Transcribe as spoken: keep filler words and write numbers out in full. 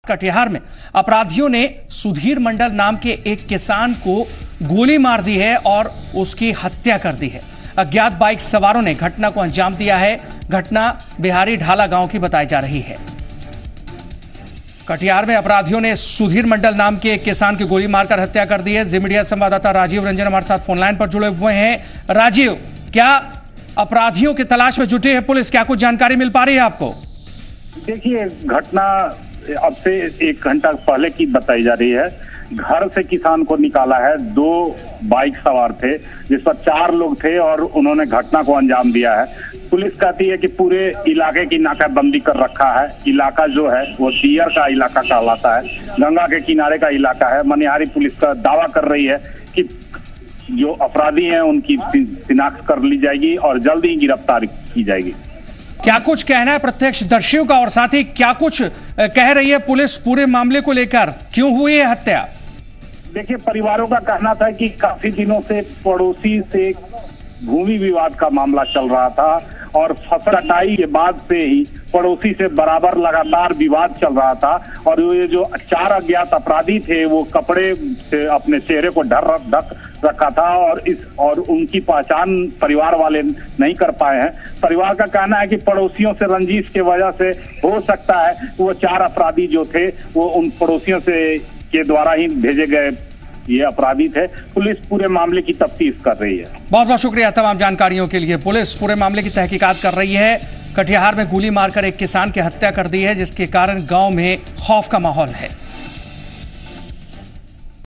कटिहार में अपराधियों ने सुधीर मंडल नाम के एक किसान को गोली मार दी है और उसकी हत्या कर दी है। अज्ञात बाइक सवारों ने घटना को अंजाम दिया है। घटना बिहारी ढाला गांव की बताई जा रही है। कटिहार में अपराधियों ने सुधीर मंडल नाम के एक किसान की गोली मारकर हत्या कर दी है। जी मीडिया संवाददाता राजीव रंजन हमारे साथ फोन लाइन पर जुड़े हुए हैं। राजीव, क्या अपराधियों की तलाश में जुटी है पुलिस? क्या कुछ जानकारी मिल पा रही है आपको? देखिए, घटना अब से एक घंटा पहले की बताई जा रही है। घर से किसान को निकाला है। दो बाइक सवार थे जिस पर चार लोग थे और उन्होंने घटना को अंजाम दिया है। पुलिस कहती है कि पूरे इलाके की नाकाबंदी कर रखा है। इलाका जो है वो टीयर का इलाका कहलाता है, गंगा के किनारे का इलाका है। मनिहारी पुलिस का दावा कर रही है कि जो अपराधी हैं उनकी शिनाख्त कर ली जाएगी और जल्द ही गिरफ्तार की जाएगी। क्या कुछ कहना है प्रत्यक्षदर्शियों का, और साथ ही क्या कुछ कह रही है पुलिस पूरे मामले को लेकर? क्यों हुई है हत्या? देखिए, परिवारों का कहना था कि काफी दिनों से पड़ोसी से भूमि विवाद का मामला चल रहा था और फसल कटाई के बाद से ही पड़ोसी से बराबर लगातार विवाद चल रहा था। और ये जो चार अज्ञात अपराधी थे वो कपड़े से अपने चेहरे को ढक ढक रखा था और इस और उनकी पहचान परिवार वाले नहीं कर पाए हैं। परिवार का कहना है कि पड़ोसियों से रंजिश की वजह से हो सकता है वो चार अपराधी जो थे वो उन पड़ोसियों से के द्वारा ही भेजे गए ये अपराधी थे। पुलिस पूरे मामले की तफ्तीश कर रही है। बहुत बहुत शुक्रिया तमाम जानकारियों के लिए। पुलिस पूरे मामले की तहकीकात कर रही है। कटिहार में गोली मारकर एक किसान की हत्या कर दी है, जिसके कारण गांव में खौफ का माहौल है।